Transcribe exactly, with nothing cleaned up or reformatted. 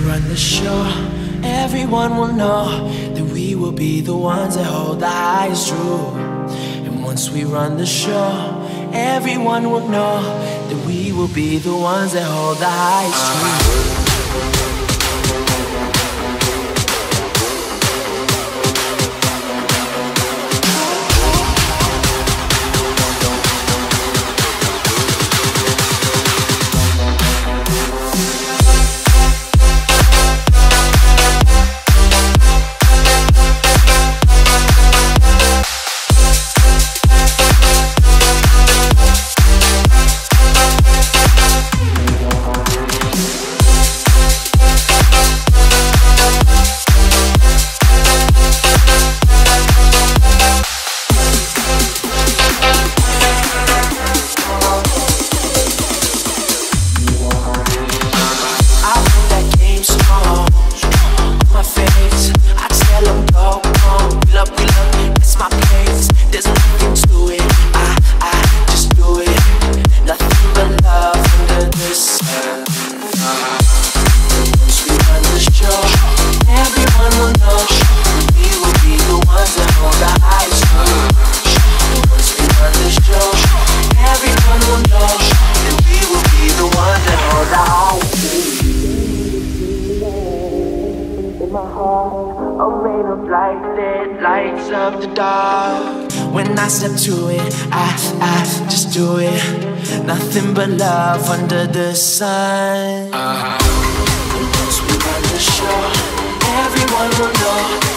run the show, everyone will know that we will be the ones that hold the highest truth. And once we run the show, everyone will know that we will be the ones that hold the highest truth. A rain of light that lights up the dark. When I step to it, I, I just do it. Nothing but love under the sun. uh-huh. And once we run the show, everyone will know